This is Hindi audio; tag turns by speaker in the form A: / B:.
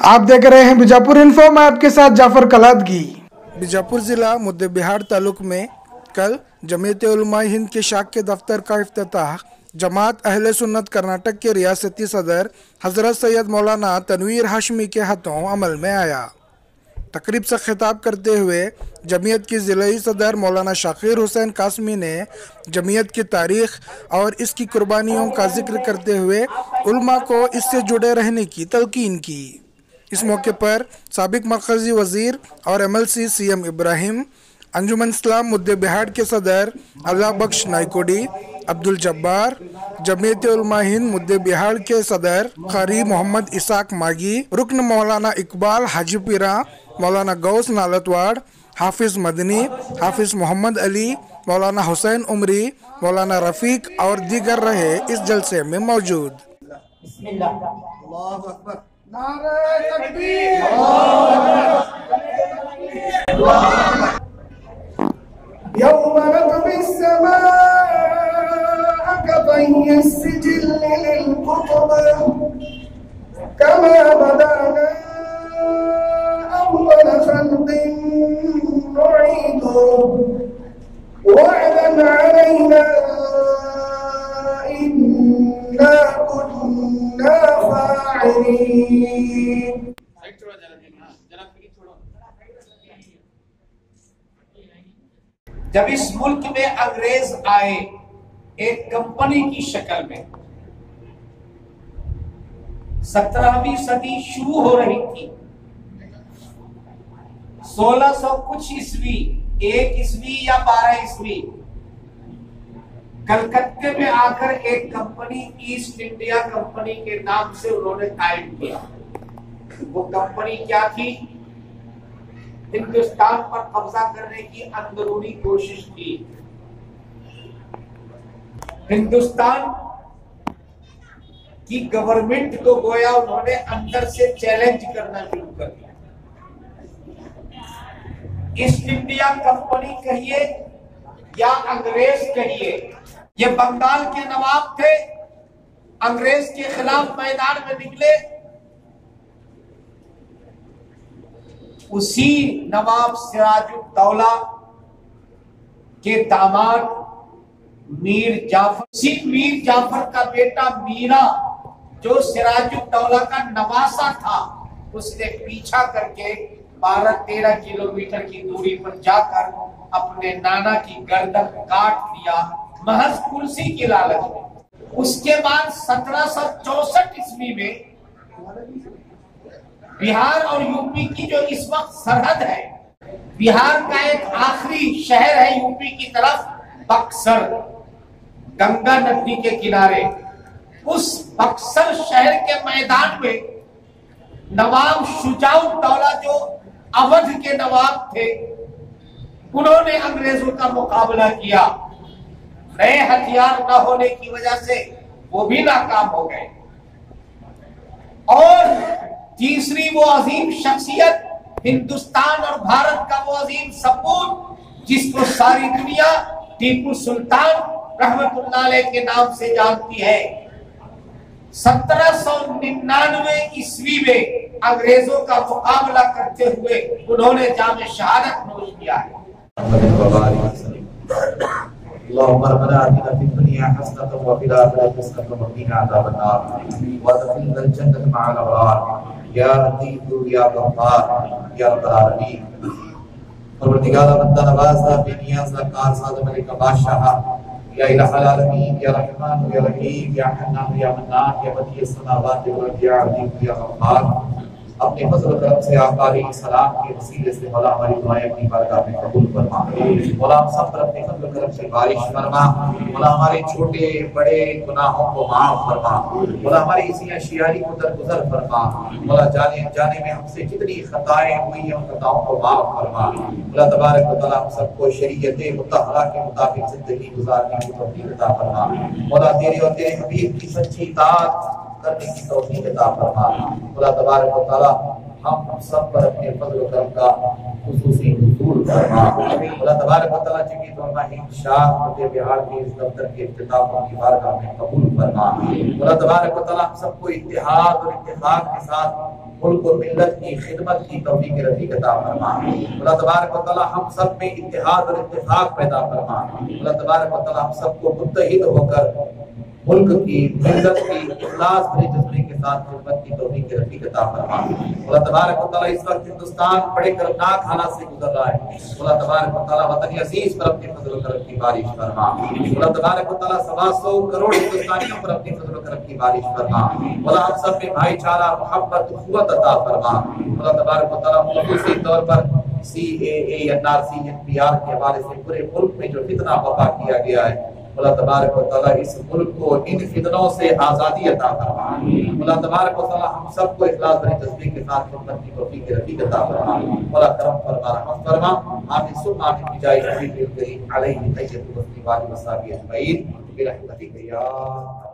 A: आप देख रहे हैं बीजापुर इन्फो। मैं आपके साथ जाफर कलादगी। बीजापुर जिला मुद्दे बिहार तालुक में कल जमीयत उलमा हिंद के शाख के दफ्तर का इफ्तिताह जमात अहले सुन्नत कर्नाटक के रियासती सदर हजरत सैयद मौलाना तनवीर हाशमी के हाथों अमल में आया। तकरीब से खिताब करते हुए जमीयत की ज़िलाई सदर मौलाना शाकिर हुसैन कासमी ने जमीयत की तारीख़ और इसकी कुर्बानियों का जिक्र करते हुए उल्मा को इससे जुड़े रहने की तलकीन की। इस मौके पर साबिक मरकज़ी वज़ीर और MLC CM इब्राहिम, अंजुमन इस्लाम मुद्दे बिहार के सदर अल्लाह बख्श नाइकोडी, अब्दुल जब्बार, जमीयत उलमा हिंद मुद्दे बिहार के सदर कारी मोहम्मद इसाक मागी, रुकन मौलाना इकबाल हाजीपीरा, मौलाना गौस नालतवाड़, हाफिज़ मदनी, हाफिज़ मोहम्मद अली, मौलाना हुसैन उमरी, मौलाना रफ़ीक और दीगर रहे इस जलसे में मौजूद।
B: यौम नत्वी अस्समाअ कतय्यि अस्सिजिल लिलकुतुब कमा बदाना अव्वल खल्क़िन नुईदुहु वअदन अलैना इन्ना कुन्ना फाइलीन।
C: जब इस मुल्क में अंग्रेज आए एक कंपनी की शक्ल में, 17वीं सदी शुरू हो रही थी। 1600 कुछ ईस्वी, 1 ईस्वी या 12 ईस्वी, कलकत्ते में आकर एक कंपनी ईस्ट इंडिया कंपनी के नाम से उन्होंने कायम किया। वो कंपनी क्या थी? हिंदुस्तान पर कब्जा करने की अंदरूनी कोशिश की। हिंदुस्तान की गवर्नमेंट को गोया उन्होंने अंदर से चैलेंज करना शुरू कर दिया। ईस्ट इंडिया कंपनी कहिए या अंग्रेज कहिए, ये बंगाल के नवाब थे, अंग्रेज के खिलाफ मैदान में निकले। उसी नवाब सिराजुद्दौला के दामाद मीर जाफर, उसी मीर जाफर का बेटा मीरा जो सिराजुद्दौला का नवासा था, उसने पीछा करके 12-13 किलोमीटर की दूरी पर जाकर अपने नाना की गर्दन काट दिया, महज कुर्सी की लालच में। उसके बाद 1764 ईस्वी में बिहार और यूपी की जो इस वक्त सरहद है, बिहार का एक आखिरी शहर है यूपी की तरफ, बक्सर, गंगा नदी के किनारे। उस बक्सर शहर के मैदान में नवाब शुजाउद्दौला जो अवध के नवाब थे, उन्होंने अंग्रेजों का मुकाबला किया। नए हथियार न होने की वजह से वो भी नाकाम हो गए। और तीसरी वो अजीम शख्सियत, हिंदुस्तान और भारत का वो अजीम सपूत जिसको सारी दुनिया टीपू सुल्तान रहमतुल्लाह अलैह के नाम से जानती है, 1799 ईस्वी में अंग्रेजों का मुकाबला करते हुए उन्होंने जामे शहादत नोश किया है।
D: या लतीफ़ु या गफ़्फ़ार या रब्बुल आलमीन। परवरदिगार बंदा नवाज़ा बेनियाज़ कारसाज़ मलिक बादशाह या इलाहुल आलमीन या रहमान या रहीम या हन्नान या मन्नान या बदीअ समावाति वल अर्ज़ या अज़ीम या गफ़्फ़ार। अपने फज़ल व करम से आप सलाम के वसीले से मौला हमारी दुआएं अपनी बारगाह में कबूल फरमा। मौला हम सब पर अपने फज़ल व करम से बारिश फरमा। मौला हमारे छोटे बड़े गुनाहों को माफ फरमा। मौला हमारी इसी अशियारी को दरगुजर फरमा। मौला जाने जाने में हमसे जितनी खताएं हुई हैं उन खताओं को माफ फरमा। मौला तबारक व तआला हम सबको शरीयत मुतहरा के मुताबिक जिंदगी गुजारने की तौफीक अता फरमा। मौला तेरे और तेरे हबीब की सच्ची इताअत करने की तौफीक अता फरमा। खुदा तबारक व तआला हम सब पर अपने फज़ल व करम का खुसूसी हुजूर फरमा। खुदा तबारक व तआला जमीयत उलमा हिंद शाह मुद्दे बिहार के इस दफ्तर के इफ्तिताह की बारगाह में कबूल फरमा। खुदा तबारक व तआला हम सबको इत्तेहाद और इत्तेफाक के साथ मुल्क और मिल्लत की खिदमत की तौफीक रफीक अता फरमा। अल्लाह तबारक व तआला हम सब में इत्तेहाद और इत्तेफाक पैदा फरमा। अल्लाह तबारक व तआला हम सबको मुत्तहिद होकर मुल्क की मिल्लत की इखलास भरे जज्बे के साथ खिदमत की तौफीक रफीक अता फरमा। अल्लाह तबारक व तआला इस वक्त हिंदुस्तान बड़े खतरनाक हालात से गुजर रहा है। अल्लाह तबारक व तआला वतन अजीज पर अपने फजल व करम की बारिश फरमा। अल्लाह तबारक व तआला 125 करोड़ हिंदुस्तानियों पर अपने फजल व करम की बारिश फरमा। अल्लाह हम सब में भाईचारा, मोहब्बत, उखुवत अता फरमा। अल्लाह तबारक व तआला खुसूसी तौर पर CAA, NRC, NPR के हवाले से पूरे मुल्क में जो फितना बर्पा किया गया है, अल्लाह तबारक व तआला इस मुल्क को इन फितनों से आज़ादी अता फरमा। अल्लाह तबारक व तआला हम सबको इखलास भरे जज्बे के साथ खिदमत की तौफीक रफीक अता फरमा। अल्लाह करम फरमा, रहमत फरमा। आमीन सुम्मा आमीन बिजाहि नबी करीम अलैहि तैय्यब व सल्लल्लाहु अलैहि वसल्लम बिरहमतिक या